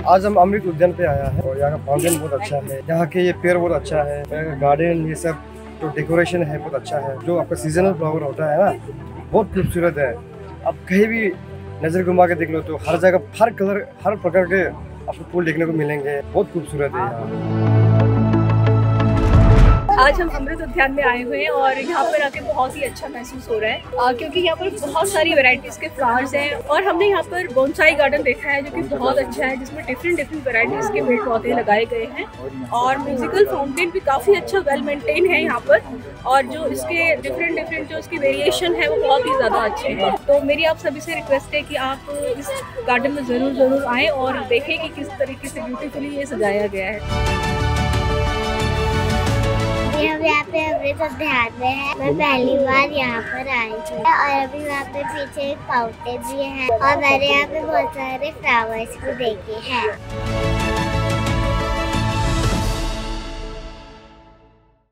आज हम अमृत उद्यान पे आया है और यहाँ का फाउंटेन बहुत अच्छा है, यहाँ के ये पेड़ बहुत अच्छा है, गार्डन ये सब जो डेकोरेशन है बहुत अच्छा है। जो आपका सीजनल फ्लावर होता है ना बहुत खूबसूरत है। आप कहीं भी नजर घुमा के देख लो तो हर जगह हर कलर हर प्रकार के आपको फूल देखने को मिलेंगे, बहुत खूबसूरत है यहाँ। आज हम अमृत उद्यान में आए हुए हैं और यहाँ पर आके बहुत ही अच्छा महसूस हो रहा है क्योंकि यहाँ पर बहुत सारी वैरायटीज के फ्लावर्स हैं और हमने यहाँ पर बोनसाई गार्डन देखा है जो कि बहुत अच्छा है, जिसमें डिफरेंट वैरायटीज के पेड़ पौधे लगाए गए हैं और म्यूजिकल फाउंटेन भी काफ़ी अच्छा वेल मेंटेन है यहाँ पर और जो इसके डिफरेंट जो इसके वेरिएशन है वो बहुत ही ज़्यादा अच्छे हैं। तो मेरी आप सभी से रिक्वेस्ट है कि आप इस गार्डन में ज़रूर आएँ और देखें कि किस तरीके से ब्यूटीफुली ये सजाया गया है। हम यहाँ पे अमृत उद्यान में है। मैं पहली बार यहाँ पर आई हूँ और अभी वहाँ पे पीछे एक फाउंटेन भी है और मैंने यहाँ पे बहुत सारे फ्लावर्स भी देखे हैं।